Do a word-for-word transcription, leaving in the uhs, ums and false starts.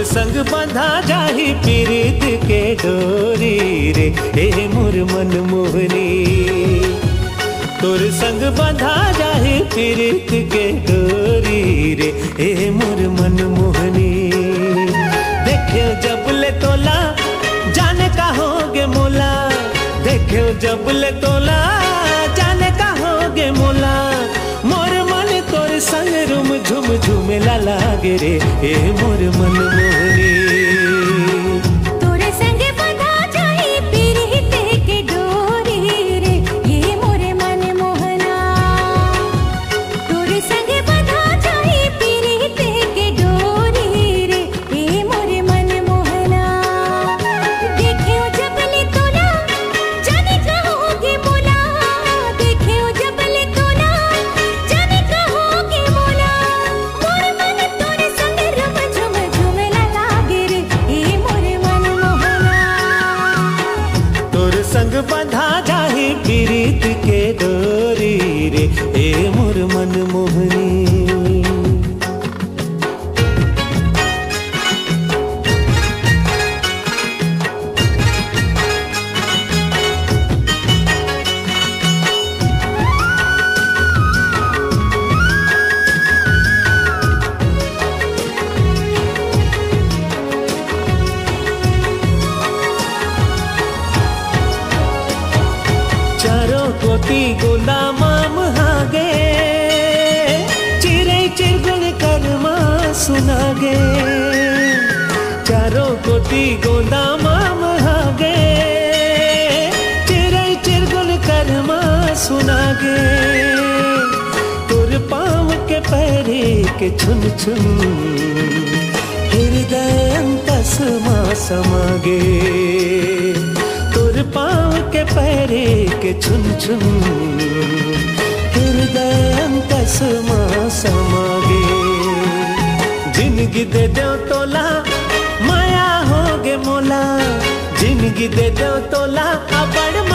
संग बंधा जाही पिरित के डोरी रे ए मोर मन मोहनी। तोर संग बंधा जाही पिरित के डोरी रे ए मोर मन मोहनी। देखियो जब ले तोला जाने का होगे मोला, देखियो जब ले तोला जाने का होगे मोला। मोर मन तोर संग रुम झुम झुमेला लागे रे ए मोर मन मोहनी। तोरे संग बंधा जाही पिरित के डोरी रे ये मोर मन मोहना। तोरे संग बंधा जाही पिरित के डोरी रे ये मोर मन मोहना। देखियो जब ले तोला जाने का होगे मोला, देखियो जब ले तोला जाने का होगे मोला। मोर मन तोरे संग रुम झुम झुमेला लागे रे ए मोर मन मोहना। तोर संग बंधा जाही पिरित के डोरी रे ए मोर मन मोहनी। चारों कोटि गुलाम हागे, चिरे चिरगुन कर्मा सुनागे। चारों कोटि गुलाम हागे, चिरे चिरगुन कर्मा सुनागे। तुर पाँव के पैरे के छुन छुन हृदय अंतसमा समागे। तुर पाँव के पैरे के छुन छुन हृदय अंतसमा समागे। जिंदगी दे दो तोला माया होगे मोला, जिंदगी दे दो तोला अबड़